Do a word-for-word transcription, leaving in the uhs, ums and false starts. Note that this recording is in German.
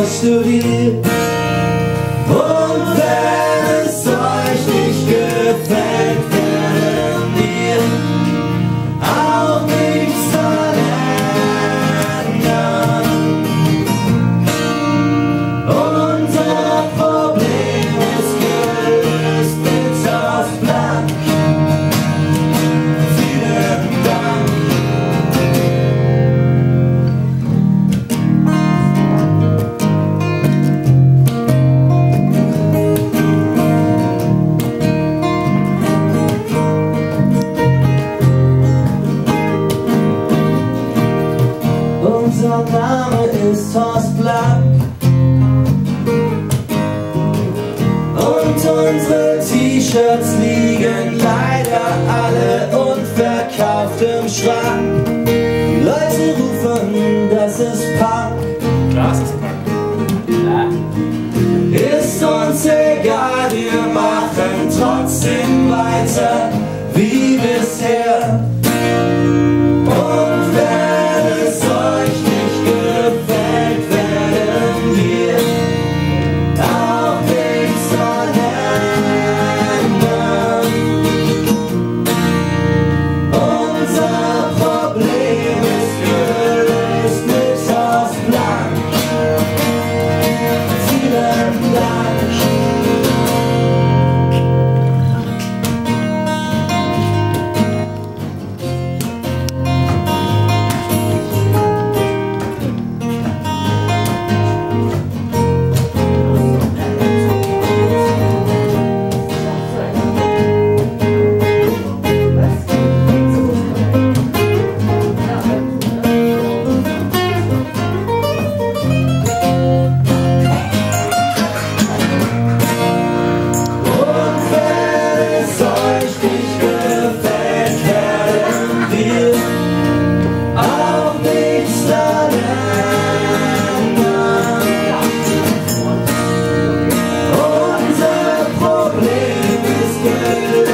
studiert. Und wenn es euch nicht gefällt, werden wir auch nichts daran ändern. Unser Problem ist gelöst mit Horst blank. Vielen Dank. Unser Name ist Horst Blank und unsere T-Shirts liegen leider alle unverkauft im Schrank. Die Leute rufen, das ist Punk. Das ist Punk. Ja. Ist uns egal, wir machen trotzdem weiter wie bisher. Und wenn es euch nicht gefällt, werden wir auch nichts daran ändern. Unser Problem ist gelöst mit Horst Blank. Vielen Dank. Unser Problem ist gelöst.